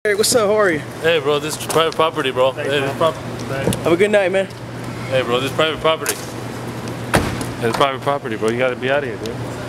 Hey, what's up? How are you? Hey, bro, this is private property, bro. Thanks, Hey, bro. Have a good night, man. Hey, bro, this is private property. Hey, it's private property, bro. You gotta be out of here, dude.